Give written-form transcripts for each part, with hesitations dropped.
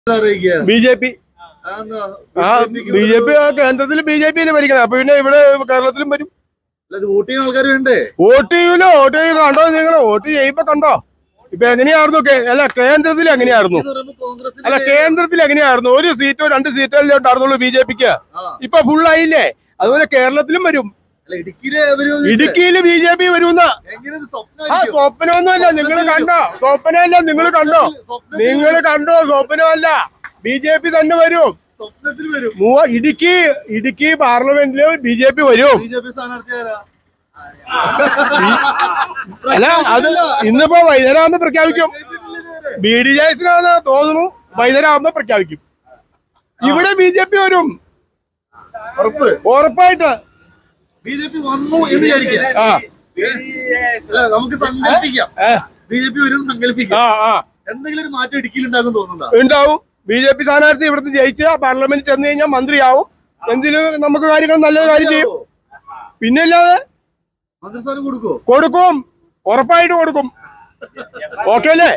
BJP. BJP കേന്ദ്രത്തിൽ BJP ഭരിക്കണം. അപ്പൊ പിന്നെ ഇവിടെ കേരളത്തിലും വരും. വോട്ട് ചെയ്യുന്ന ആൾക്കാർ വേണ്ടേ? വോട്ട് ചെയ്യൂലോ? വോട്ട് ചെയ്ത് കണ്ടോ നിങ്ങൾ? വോട്ട് ചെയ്യുമ്പോ കണ്ടോ? ഇപ്പൊ എങ്ങനെയായിരുന്നു? അല്ല കേന്ദ്രത്തിൽ എങ്ങനെയായിരുന്നു? അല്ല കേന്ദ്രത്തിൽ എങ്ങനെയായിരുന്നു? 1 സീറ്റോ 2 സീറ്റോ അല്ലേ ഉണ്ടായിരുന്നുള്ളൂ BJPക്ക്. ഇപ്പൊ ഫുള്ളായില്ലേ? അതുപോലെ കേരളത്തിലും വരും. ഇടുക്കിയില് BJP വരുന്ന സ്വപ്നമൊന്നുമല്ല. നിങ്ങൾ കണ്ടോ? സ്വപ്നമല്ല. നിങ്ങൾ കണ്ടോ? സ്വപ്നമല്ല. BJP തന്നെ വരും. ഇടുക്കി പാർലമെന്റില് BJP വരും. അല്ല അത് ഇന്നിപ്പോ വൈകുന്നേരം പ്രഖ്യാപിക്കും. BDJസിനാന്ന് തോന്നുന്നു. വൈകുന്നേരം പ്രഖ്യാപിക്കും. ഇവിടെ BJP വരും ഉറപ്പായിട്ട്. BJP വന്നു എന്ന് വിചാരിക്കാം. നമുക്ക് സങ്കല്പിക്കാം. BJP വരും സങ്കല്പിക്കാം. എന്തെങ്കിലും ഒരു മാറ്റം ഇടുക്കിയിൽ ഉണ്ടാകും തോന്നുന്നുണ്ടോ? ഉണ്ടാവും. BJP സ്ഥാനാർത്ഥി ഇവിടുന്ന് ജയിച്ച പാർലമെന്റിൽ ചെന്ന് കഴിഞ്ഞാൽ മന്ത്രിയാവും. എന്തെങ്കിലും നമുക്ക് കാര്യങ്ങൾ നല്ലൊരു കാര്യം ചെയ്യും. പിന്നെ അല്ലാതെ മന്ത്രിസ്ഥാനം കൊടുക്കും. ഉറപ്പായിട്ട് കൊടുക്കും. ഓക്കെ അല്ലേ?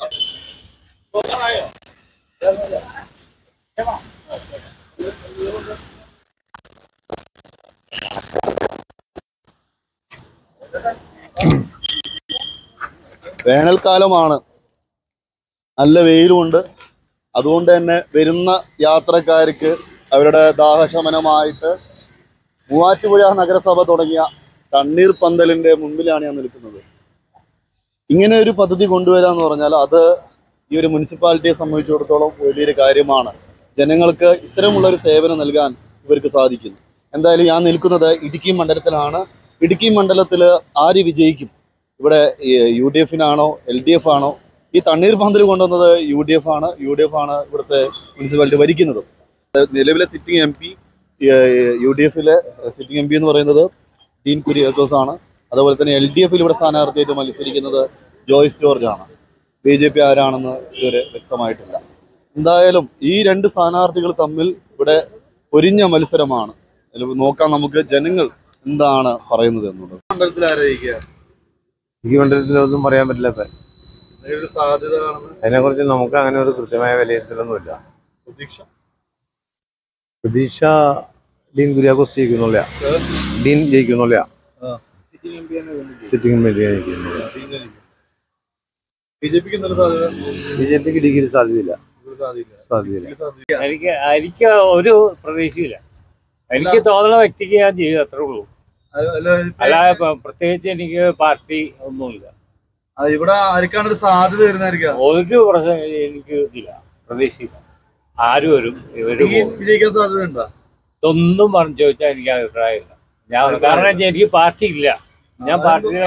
വേനൽക്കാലമാണ്. നല്ല വെയിലുമുണ്ട്. അതുകൊണ്ട് തന്നെ വരുന്ന യാത്രക്കാർക്ക് അവരുടെ ദാഹശമനമായിട്ട് മൂവാറ്റുപുഴ നഗരസഭ തുടങ്ങിയ തണ്ണീർപന്തലിന്റെ മുൻപിലാണ് ഞാൻ നിൽക്കുന്നത്. ഇങ്ങനെ ഒരു പദ്ധതി കൊണ്ടുവരാന്ന് പറഞ്ഞാൽ അത് ഈ ഒരു മുനിസിപ്പാലിറ്റിയെ സംബന്ധിച്ചിടത്തോളം വലിയൊരു കാര്യമാണ്. ജനങ്ങൾക്ക് ഇത്തരമുള്ളൊരു സേവനം നൽകാൻ ഇവർക്ക് സാധിക്കുന്നു. എന്തായാലും ഞാൻ നിൽക്കുന്നത് ഇടുക്കി മണ്ഡലത്തിലാണ്. ഇടുക്കി മണ്ഡലത്തിൽ ആര് വിജയിക്കും? ഇവിടെ UDF-നാണോ LDF ആണോ? ഈ തണ്ണീർപന്തൽ കൊണ്ടുവന്നത് UDF ആണ്. ഇവിടുത്തെ മുനിസിപ്പാലിറ്റി ഭരിക്കുന്നത്. നിലവിലെ സിറ്റിംഗ് MP UDF-ലെ സിറ്റിംഗ് MP എന്ന് പറയുന്നത് ഡീൻ കുര്യാക്കോസ് ആണ്. അതുപോലെ തന്നെ LDF-ൽ ഇവിടെ സ്ഥാനാർത്ഥിയായിട്ട് മത്സരിക്കുന്നത് ജോയ്സ് ജോർജ് ആണ്. BJP ആരാണെന്ന് ഇതുവരെ വ്യക്തമായിട്ടില്ല. എന്തായാലും ഈ 2 സ്ഥാനാർത്ഥികൾ തമ്മിൽ ഇവിടെ പൊരിഞ്ഞ മത്സരമാണ്. നോക്കാം നമുക്ക് ജനങ്ങൾ എന്താണ് പറയുന്നത് എന്നുള്ളത്. മണ്ഡലത്തിൽ ആരായിരിക്കുക? ഈ മണ്ഡലത്തിലൊന്നും പറയാൻ പറ്റില്ല. സാധ്യത അതിനെ കുറിച്ച് നമുക്ക് അങ്ങനെ ഒരു കൃത്യമായ വിലയിരുത്തലൊന്നുമില്ല. പ്രതീക്ഷ ഡീൻ കുര്യാക്കോസ് ജയിക്കുന്നില്ല. ഡീൻ ജയിക്കുന്നില്ല. സിറ്റിംഗ് BJPക്ക് ഡിഗ്രി സാധ്യതയില്ല. എനിക്ക് ഒരു പ്രതീക്ഷയില്ല. എനിക്ക് തോന്നുന്ന വ്യക്തിക്ക് ഞാൻ ചെയ്തു അത്രേ ഉള്ളൂ. അല്ലാതെ പ്രത്യേകിച്ച് എനിക്ക് പാർട്ടി ഒന്നുമില്ല. ഇവിടെ ആർക്കാണ് ഒരു സാധ്യത വരുന്നതായിരിക്കും? ഒരു പ്രശ്നം എനിക്ക് ഇല്ല, പ്രതീക്ഷയില്ല. ആര് വരും വിജയിക്കാൻ സാധ്യത ഉണ്ടോ? ഇതൊന്നും പറഞ്ഞു ചോദിച്ചാൽ എനിക്ക് അഭിപ്രായമില്ല. കാരണം എനിക്ക് പാർട്ടി ഇല്ല. ഞാൻ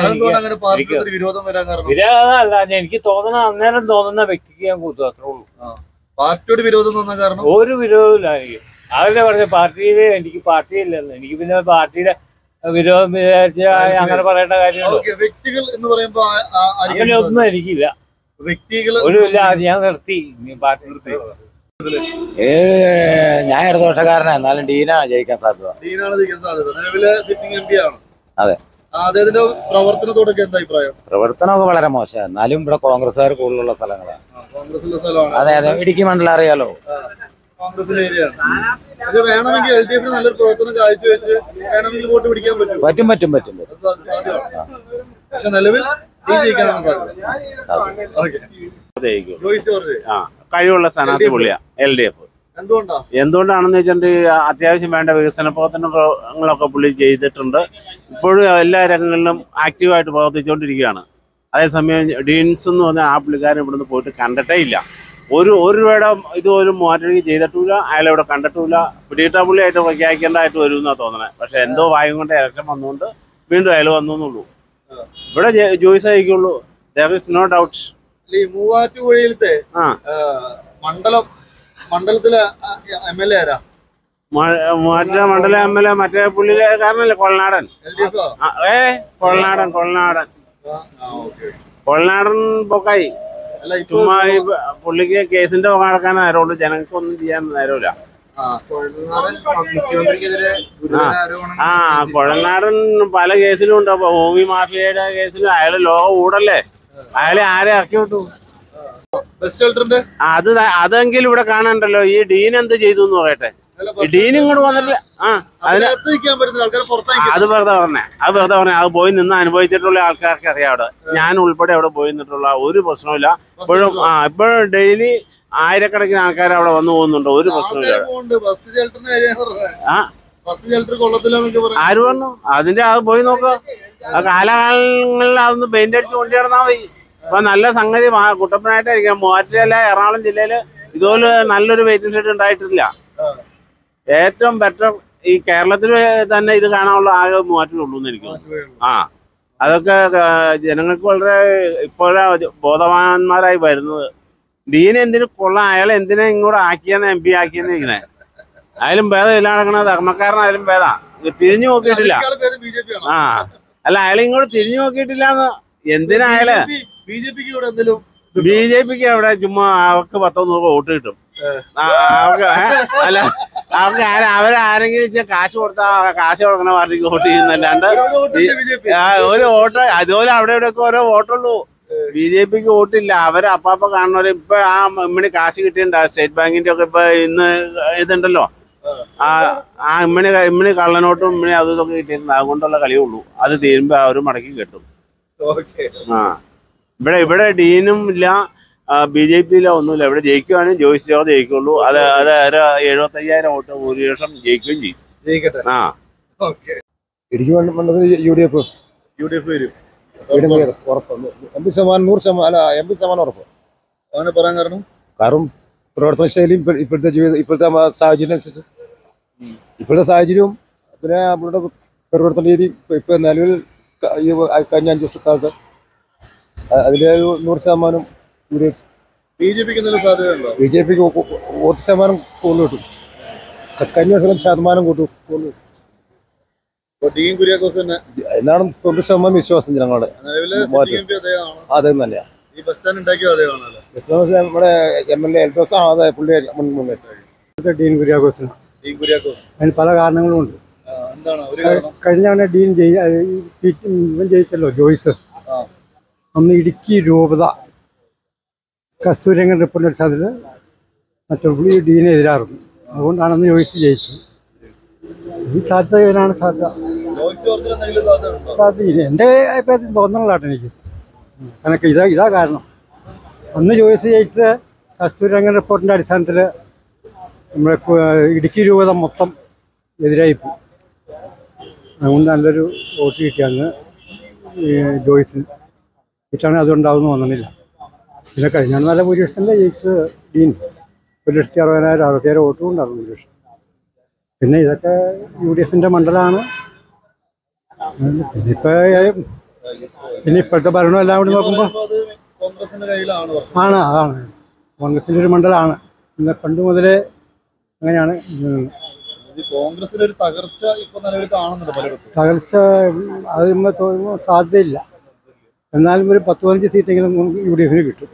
വിരോധമല്ല. എനിക്ക് തോന്നുന്ന അന്നേരം തോന്നുന്ന വ്യക്തിക്ക് ഞാൻ കൂട്ടും അത്രേ ഉള്ളൂ. പാർട്ടിയോട് വിരോധം തോന്നാൻ കാരണം ഒരു വിരോധമില്ല എനിക്ക്. അതല്ലേ പറഞ്ഞ പാർട്ടിയില് എനിക്ക് പാർട്ടിയില്ലെന്ന്. എനിക്ക് പിന്നെ പാർട്ടിയുടെ വിരോധം വിചാരിച്ച അങ്ങനെ പറയേണ്ട കാര്യമുള്ളൂ. വ്യക്തികൾ എന്ന് പറയുമ്പോ അങ്ങനെയൊന്നും എനിക്കില്ല. ഒരു ഇല്ല. ഞാൻ നിർത്തി പാർട്ടി നിർത്തി. ഞാൻ ഇടതുപക്ഷക്കാരനാ. എന്നാലും ഡീനാണ് ജയിക്കാൻ സാധ്യത. നിലവിലെ സിറ്റിംഗ് MP ആണ്. അതെ. അദ്ദേഹത്തിന്റെ പ്രവർത്തനത്തോടൊക്കെ എന്താ അഭിപ്രായം? പ്രവർത്തനമൊക്കെ വളരെ മോശം. എന്നാലും ഇവിടെ കോൺഗ്രസ്സുകാർ കൂടുതലുള്ള സ്ഥലങ്ങളാണ്. കോൺഗ്രസിന്റെ സ്ഥലമാണ്. അതെ അതെ. ഇടുക്കി മണ്ഡലം അറിയാലോ. കോൺഗ്രസിന്റെ ഏരിയയാണ്. പക്ഷെ വേണമെങ്കിൽ LDF-ന് നല്ലൊരു പ്രവർത്തനം കാഴ്ചവെച്ച് വേണമെങ്കിൽ വോട്ട് പിടിക്കാൻ പറ്റും. പറ്റും. പക്ഷെ നിലവിൽ ജയിക്കാനാണ് സാധ്യത. കഴിവുള്ള സ്ഥാനാർത്ഥി പുള്ളിയാ LDF. എന്തുകൊണ്ടാണെന്ന് വെച്ചിട്ടുണ്ടെങ്കിൽ അത്യാവശ്യം വേണ്ട വികസന പ്രവർത്തനങ്ങളൊക്കെ പുള്ളി ചെയ്തിട്ടുണ്ട്. ഇപ്പോഴും എല്ലാ രംഗങ്ങളിലും ആക്റ്റീവായിട്ട് പ്രവർത്തിച്ചുകൊണ്ടിരിക്കുകയാണ്. അതേസമയം ഡീൻസ് എന്ന് പറഞ്ഞാൽ ആ പുള്ളിക്കാരൻ ഇവിടുന്ന് പോയിട്ട് കണ്ടിട്ടേ ഇല്ല. ഒരു രൂപയുടെ ഇതുപോലും മൂവാറ്റടിക്ക് ചെയ്തിട്ടില്ല. അയാളെവിടെ കണ്ടിട്ടില്ല. പിടിയിട്ട പുള്ളിയായിട്ട് പ്രഖ്യാപിക്കേണ്ടതായിട്ട് വരും എന്നാണ് തോന്നണേ. പക്ഷെ എന്തോ ഭാഗ്യം കൊണ്ട് ഇലക്ഷൻ വന്നുകൊണ്ട് വീണ്ടും അയാൾ വന്നു എന്നുള്ളൂ. ഇവിടെ ജോയിസ് ആയിരിക്കുള്ളൂ. There is no doubt. മൂവാറ്റുപുഴയിലത്തെ മണ്ഡലത്തിലെ MLA ആരാ? മൂവാറ്റുപുഴ മണ്ഡലം MLA മറ്റേ പുള്ളിക്കാരനല്ലേ കൊളനാടൻ. കൊളനാടൻ പൊക്കായി. ചുമ്മാ ഈ പുള്ളിക്ക് കേസിന്റെ പുറകെ നടക്കാൻ നേരമുള്ളൂ. ജനങ്ങൾക്കൊന്നും ചെയ്യാൻ നേരമില്ല. കൊഴൽനാടൻ പല കേസിലും ഉണ്ട്. അപ്പൊ ഭൂമി മാഫിയയുടെ കേസിലും അയാള് ലോക ഊടല്ലേ. അയാളെ ആരെ ഇറക്കി വിട്ടു? ബസ് ഷെൽട്ടറിന്റെ അതെങ്കിലും ഇവിടെ കാണണ്ടല്ലോ. ഈ ഡീൻ എന്ത് ചെയ്തു എന്ന് പറയട്ടെ. ഡീൻ ഇങ്ങോട്ട് വന്നിട്ടില്ല. അത് വെറുതെ പറഞ്ഞേ. അത് പോയി നിന്ന് അനുഭവിച്ചിട്ടുള്ള ആൾക്കാർക്ക് അറിയാം. അവിടെ ഞാൻ ഉൾപ്പെടെ അവിടെ പോയി നിന്നിട്ടുള്ള ഒരു പ്രശ്നമില്ല. ഇപ്പോഴും ഡെയിലി ആയിരക്കണക്കിന് ആൾക്കാർ അവിടെ വന്നു പോകുന്നുണ്ട്. ഒരു പ്രശ്നമില്ല. ആര് പറഞ്ഞു? അതിന്റെ അത് പോയി നോക്കുക. ആ കാലകാലങ്ങളിൽ അതൊന്ന് പെയിന്റ് അടിച്ച് കൊണ്ടു നടന്നാൽ മതി. ഇപ്പൊ നല്ല സംഗതി കുട്ടപ്പനായിട്ടായിരിക്കാം. മൂവാറ്റുപുഴ എറണാകുളം ജില്ലയില് ഇതുപോലെ നല്ലൊരു വെയിറ്റിംഗ് ഷെഡ് ഉണ്ടായിട്ടില്ല. ഏറ്റവും ബെറ്റർ ഈ കേരളത്തിൽ തന്നെ ഇത് കാണാനുള്ള ആകെ മൂവാറ്റുപുഴയുള്ളൂ എന്ന് എനിക്ക് തോന്നുന്നു. അതൊക്കെ ജനങ്ങൾക്ക് വളരെ ഇപ്പോഴാ ബോധവാന്മാരായി വരുന്നത്. ഡീൻ എന്തിനു കൊള്ളാം, അയാൾ എന്തിനാ ഇങ്ങോട്ട് ആക്കിയെന്ന് MP ആക്കിയെന്ന് ഇരിക്കണേ. അതിലും ഭേദം ഇല്ല നടക്കണ ധർമ്മക്കാരനായാലും ഭേദാ. തിരിഞ്ഞു നോക്കിയിട്ടില്ല. അല്ല, അയാൾ ഇങ്ങോട്ട് തിരിഞ്ഞു നോക്കിയിട്ടില്ലാന്ന്. എന്തിനാ അയാള്? BJPക്ക് അവിടെ ചുമ്മാ അവർക്ക് 10-100 വോട്ട് കിട്ടും. അല്ല, അവരാരെങ്കിലും കാശ് കൊടുക്കണ പാർട്ടിക്ക് വോട്ട് ചെയ്യുന്നല്ലാണ്ട് ഒരു വോട്ട് അതുപോലെ അവിടെ ഇവിടെയൊക്കെ ഓരോ വോട്ടുള്ളൂ. BJPക്ക് വോട്ടില്ല. അവര് അപ്പാപ്പ കാണുന്നവര് ഇപ്പൊ ഇമ്മണി കാശ് കിട്ടിയിട്ടുണ്ട്. സ്റ്റേറ്റ് ബാങ്കിന്റെ ഒക്കെ ഇപ്പൊ ഇന്ന് ഇതുണ്ടല്ലോ. ഇമ്മണി കള്ളനോട്ടും ഇമ്മണി അതും ഇതൊക്കെ കിട്ടിയിട്ടുണ്ട്. അതുകൊണ്ടുള്ള കളിയുള്ളൂ. അത് തീരുമ്പോ അവര് മടക്കി കിട്ടും. ഇവിടെ ഡീനും ഇല്ല, BJPയിലോ ഒന്നുമില്ല. ഇവിടെ ജയിക്കുവാണെങ്കിൽ ജോയിസ് ജോർജ് ജയിക്കുള്ളൂ. അത് 75,000 വോട്ട് ഭൂരിപക്ഷം ജയിക്കുകയും ചെയ്യും. ഇടുക്കി മണ്ഡലത്തിൽ UDF വരും. 80% അല്ല 80% ഉറപ്പ്. അങ്ങനെ പറയാൻ കാരണം പ്രവർത്തന ശൈലിയും ഇപ്പോഴത്തെ സാഹചര്യം അനുസരിച്ച് ഇപ്പോഴത്തെ സാഹചര്യവും പിന്നെ നമ്മളുടെ പ്രവർത്തന രീതി ഇപ്പൊ നിലവിൽ കഴിഞ്ഞ 5 വർഷക്കാലത്ത് അതിലെ 100% UDF. BJPക്ക് വോട്ട് ശതമാനം കൂടുതൽ കിട്ടും. കഴിഞ്ഞ വർഷം ശതമാനം കൂട്ടും എന്നാണ് 90% വിശ്വാസം ജനങ്ങളുടെ. അതെ തന്നെയാണ്. നമ്മുടെ MLA എൽദോസ് അതെ പുള്ളി മുന്നേറ്റം ഡീൻ കുര്യാക്കോസിന്. അതിന് പല കാരണങ്ങളും ഉണ്ട്. കഴിഞ്ഞ ഡീൻ ഇവൻ ജയിച്ചല്ലോ ജോയിസ്. അന്ന് ഇടുക്കി രൂപത കസ്തൂരംഗൻ റിപ്പോർട്ടിന്റെ അടിസ്ഥാനത്തിൽ മറ്റുള്ള ഡീനെ എതിരായിരുന്നു. അതുകൊണ്ടാണ് അന്ന് ജോയിസ് ജയിച്ചത്. ഈ സാധ്യത ഇവനാണ് സാധ്യത. എൻ്റെ അഭിപ്രായത്തിൽ തോന്നലാട്ടോ എനിക്ക്. കണക്ക് ഇതാ കാരണം. അന്ന് ജോയിസ് ജയിച്ചത് കസ്തൂരംഗൻ റിപ്പോർട്ടിന്റെ അടിസ്ഥാനത്തിൽ നമ്മുടെ ഇടുക്കി രൂപത മൊത്തം എതിരായിപ്പോയി. അതുകൊണ്ട് നല്ലൊരു വോട്ട് കിട്ടിയാന്ന് ജോയിസിന്. ഇട്ടാണെങ്കിൽ അതുണ്ടാവുമെന്ന് തോന്നുന്നില്ല. പിന്നെ കഴിഞ്ഞാണ് നല്ല ഭൂരിപക്ഷത്തിൻ്റെ ജയിച്ചത് ഡീൻ. 1,60,000 67 വോട്ടും ഉണ്ടായിരുന്നു ഭൂരിപക്ഷം. പിന്നെ ഇതൊക്കെ UDFന്റെ മണ്ഡലമാണ്. പിന്നെ ഇപ്പോഴത്തെ ഭരണം എല്ലാം കൂടി നോക്കുമ്പോൾ അതാണ് കോൺഗ്രസിന്റെ ഒരു മണ്ഡലമാണ്. പിന്നെ പണ്ട് മുതലേ അങ്ങനെയാണ്. തകർച്ച അത് തോന്നുമ്പോൾ സാധ്യതയില്ല. എന്നാലും ഒരു 10-15 സീറ്റെങ്കിലും UDFന് കിട്ടും.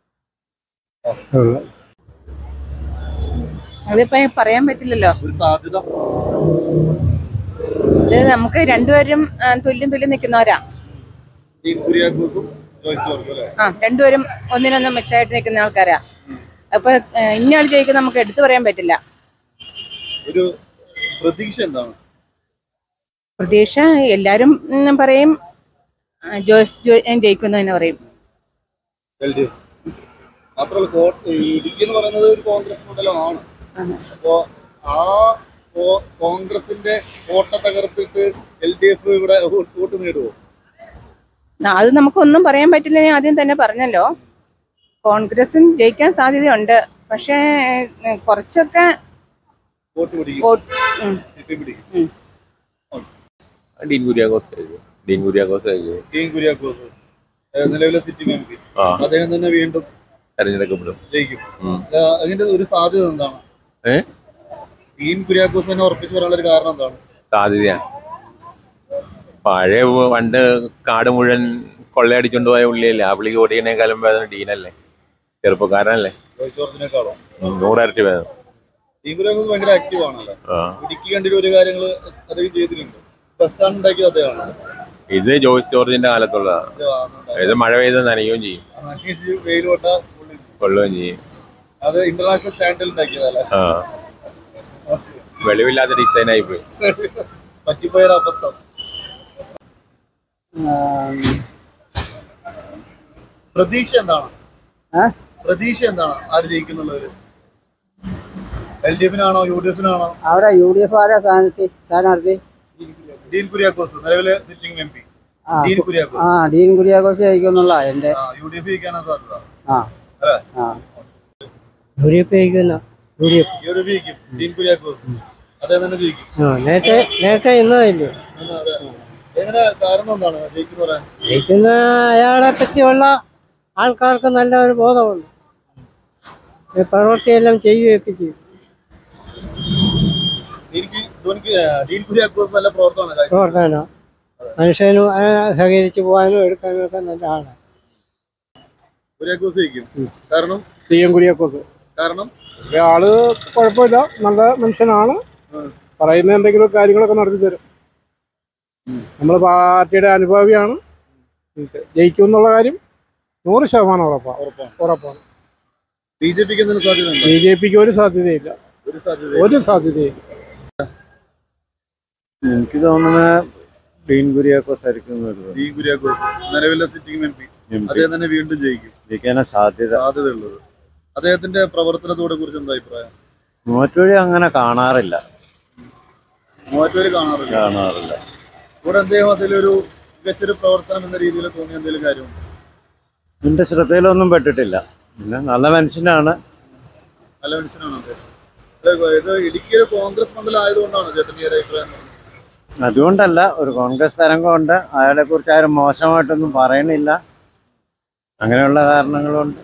അതിപ്പോ പറയാൻ പറ്റില്ലല്ലോ. ഇത് നമുക്ക് രണ്ടുപേരും തുല്യം നിൽക്കുന്നവരാ. രണ്ടുപേരും ഒന്നിനൊന്നും മെച്ചമായിട്ട് നിൽക്കുന്ന ആൾക്കാരാ. അപ്പൊ ഇന്നയാൾ ജയിക്കുന്ന നമുക്ക് എടുത്തു പറയാൻ പറ്റില്ല. പ്രതീക്ഷ എല്ലാരും പറയും ജോയിസ് ജയിക്കുന്നു എന്ന് പറയും. കോൺഗ്രസിന്റെ കോട്ട തകർത്തിട്ട് LDF ഇവിടെ വോട്ട് നേടുവോ? അത് നമുക്കൊന്നും പറയാൻ പറ്റില്ല. ആദ്യം തന്നെ പറഞ്ഞല്ലോ, കോൺഗ്രസും ജയിക്കാൻ സാധ്യതയുണ്ട്. പക്ഷേ കുറച്ചൊക്കെ നിലവിലെ സിറ്റിംഗ് MP അദ്ദേഹം തന്നെ വീണ്ടും തെരഞ്ഞെടുക്കപ്പെടും, ജയിക്കും. അതിന്റെ ഒരു സാധ്യത എന്താണ്? ഡീൻ കുര്യാക്കോസ് തന്നെ ഉറപ്പിച്ചു പറയാനുള്ള കാരണം എന്താണ്? സാധ്യതയാണ്. പഴയ പണ്ട് കാട് മുഴുവൻ കൊള്ളയടിച്ചോണ്ട് പോയ പുള്ളിയല്ലേ. ആ പുള്ളിക്ക് ഓടിക്കണേക്കാളും ഭേദം ഡീനല്ലേ, ചെറുപ്പക്കാരനല്ലേ, 100 ഇരട്ടി ഭേദം. ഡീൻ കുര്യാക്കോസ് ഭയങ്കര ആക്റ്റീവ് ആണല്ലോ. ഇടുക്കി കണ്ടിട്ട് ഒരു കാര്യങ്ങൾ അദ്ദേഹം ചെയ്തിട്ടുണ്ട്. ബസ് സ്റ്റാൻഡ് ഉണ്ടാക്കിയത് അദ്ദേഹമാണ്. ഇത് ജോയിസ് ജോർജിന്റെ കാലത്തുള്ളതാണ്. ഇത് മഴ പെയ്ത് നനയുകയും ചെയ്യും. കൊള്ളുകയും ചെയ്യും. അത് ഇന്റർനാഷണൽ സ്റ്റാൻഡിൽ ഉണ്ടാക്കിയതല്ലേ? ആ, വെളിവില്ലാത്ത ഡിസൈനായി പോയി. പറ്റിപ്പോയൊരു അബദ്ധം. പ്രതീക്ഷ എന്താണ്? പ്രതീക്ഷ എന്താണ്? ആര് ജയിക്കുന്നുള്ളവര്? LDF നാണോ UDF നാണോ? അവിടെ UDF ആരാ സ്ഥാനാർത്ഥി? ഡീൻ കുര്യാക്കോസ്, നിലവിലെ സിറ്റിംഗ് MP ഡീൻ കുര്യാക്കോസ്. ഡീൻ കുര്യാക്കോസ് ജയിക്കുന്നുള്ള എന്റെ. UDF ജയിക്കാനാണ് സാധ്യത. UDF ജയിക്കുന്ന UDF ജയിക്കും. ഡീൻ കുര്യാക്കോസ് അദ്ദേഹം തന്നെ ജയിക്കും. നേരത്തെ ഇന്നതല്ലേ? എങ്ങനെ കാരണം എന്താണ് ജയിക്കുന്ന? അയാളെ പറ്റിയുള്ള ആൾക്കാർക്ക് നല്ല ഒരു ബോധമുണ്ട്, പ്രവൃത്തിയെല്ലാം ചെയ്യുകയൊക്കെ ചെയ്യും. ഡീൻ കുര്യാക്കോസ് നല്ല പ്രവർത്തനം മനുഷ്യനും സഹകരിച്ചു പോകാനും എടുക്കാനും ഒക്കെ നല്ല ആളാണ്. കുര്യാക്കോസ് ജയിക്കും. കാരണം കുര്യാക്കോസ് കാരണം ആള് കുഴപ്പമില്ല, നല്ല മനുഷ്യനാണ്, പറയുന്ന എന്തെങ്കിലും കാര്യങ്ങളൊക്കെ നടത്തി തരും. നമ്മള് പാർട്ടിയുടെ അനുഭാവിയാണ്, ജയിക്കും എന്നുള്ള കാര്യം 100% ഉറപ്പാണ്. BJPക്ക് എന്തെങ്കിലും സാധ്യതയുണ്ടോ? BJPക്ക് ഒരു സാധ്യതയില്ല. എനിക്ക് തോന്നുന്നത് ഡീൻ കുര്യാക്കോസ് ആയിരിക്കും. ഡീൻ കുര്യാക്കോസ് നിലവിലെ സിറ്റിംഗ് MP അദ്ദേഹം തന്നെ വീണ്ടും ജയിക്കാനാ സാധ്യതയുള്ളത്. അദ്ദേഹത്തിന്റെ പ്രവർത്തനത്തോടെ കുറിച്ച് എന്താ അഭിപ്രായം? മൂവാറ്റുപുഴ അങ്ങനെ കാണാറില്ല. കാണാറില്ല. ഇവിടെ അദ്ദേഹം അതിലൊരു മികച്ചൊരു പ്രവർത്തനം എന്ന രീതിയിൽ തോന്നിയ എന്തെങ്കിലും കാര്യമുണ്ടോ? എന്റെ ശ്രദ്ധയിലൊന്നും പെട്ടിട്ടില്ല. പിന്നെ നല്ല മനുഷ്യനാണ്. ഇത് ഇടുക്കിയൊരു കോൺഗ്രസ് മണ്ഡലം ആയതുകൊണ്ടാണ് ചേട്ടൻ്റെ അഭിപ്രായം? അതുകൊണ്ടല്ല, ഒരു കോൺഗ്രസ് തരംഗമുണ്ട്, അയാളെ കുറിച്ച് ആരും മോശമായിട്ടൊന്നും പറയണില്ല, അങ്ങനെയുള്ള കാരണങ്ങളുണ്ട്.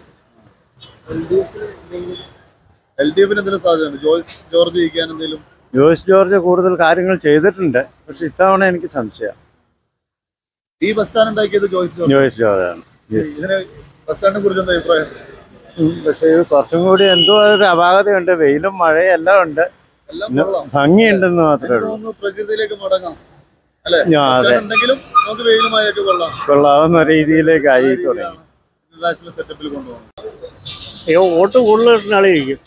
LDFന് എന്തെങ്കിലും സാധ്യതയുണ്ട്? ജോയ്സ് ജോർജ് ജയിക്കാൻ എന്തെങ്കിലും? ജോയ്സ് ജോർജ് കൂടുതൽ കാര്യങ്ങൾ ചെയ്തിട്ടുണ്ട്, പക്ഷെ ഇത്തവണ എനിക്ക് സംശയം. ഈ ബസ് സ്റ്റാൻഡ് ഉണ്ടാക്കിയത് ജോയ്സ് ജോർജാണ്. ഇതിന് ബസ് സ്റ്റാൻഡിനെ കുറിച്ച് എന്താ അഭിപ്രായം? പക്ഷെ ഇത് കുറച്ചും കൂടി എന്തോ ഒരു അപാകതയുണ്ട്, വെയിലും മഴയും എല്ലാം ഉണ്ട്, ഭംഗിയുണ്ടെന്ന് മാത്രമേ ഉള്ളൂ. പ്രകൃതിയിലേക്ക് മടങ്ങാം അല്ലെ? നമുക്ക് വെയിലുമായൊക്കെ കൊള്ളാവുന്ന രീതിയിലേക്ക് ആയി തുടങ്ങി. ഇന്റർനാഷണൽ സെറ്റപ്പിൽ കൊണ്ടുപോകണം. വോട്ട് കൂടുതൽ കിട്ടുന്ന ആളെ ജയിക്കും.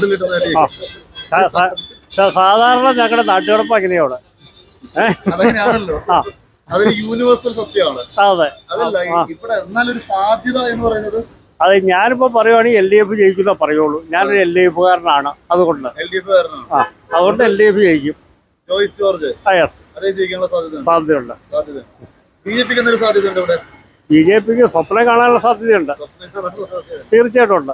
സാധാരണ ഞങ്ങളുടെ നാട്ടുകിടപ്പ് അങ്ങനെയാണ്. അതങ്ങനെയാണല്ലോ, അതൊരു യൂണിവേഴ്സൽ സത്യമാണ്. അതല്ല ഇവിടെ എന്നാലൊരു സാധ്യത എന്ന് പറയുന്നത്. അത് ഞാനിപ്പോ പറയുവാണെങ്കിൽ LDF ജയിക്കുന്ന പറയുള്ളൂ. ഞാനൊരു LDF-കാരനാണ്, അതുകൊണ്ട് അതുകൊണ്ട് LDF ജയിക്കും. ജോയ്സ് ജോർജ് അതേ ജയിക്കാനുള്ള സാധ്യതയുണ്ട്. BJPക്ക് എന്തെങ്കിലും സാധ്യതയുണ്ട് ഇവിടെ? BJPക്ക് സ്വപ്നം കാണാനുള്ള സാധ്യതയുണ്ട്, തീർച്ചയായിട്ടും ഉണ്ട്.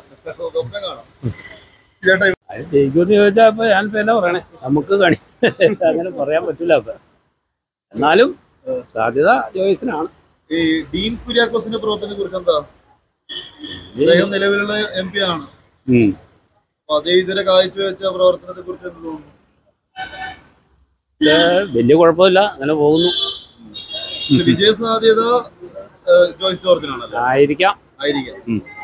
ജയിക്കുമെന്ന് ചോദിച്ചാൽ ഇപ്പൊ ഞാൻ പിന്നെ പറയണേ, നമുക്ക് അങ്ങനെ പറയാൻ പറ്റില്ല. ഇപ്പൊ എന്നാലും സാധ്യത ജോയ്സിനാണ്. ഈ ഡീൻ കുര്യാക്കോസിന്റെ പ്രവർത്തനത്തെ കുറിച്ച് എന്താ? അദ്ദേഹം നിലവിലുള്ള MP ആണ്. അതേ ഇതുവരെ കാഴ്ചവെച്ച പ്രവർത്തനത്തെ കുറിച്ച് എന്ത് തോന്നുന്നു? വലിയ കുഴപ്പമില്ല, അങ്ങനെ പോകുന്നു. വിജയ സാധ്യത ജോയ്സ് ജോർജിനാണല്ലോ. ആയിരിക്കാം.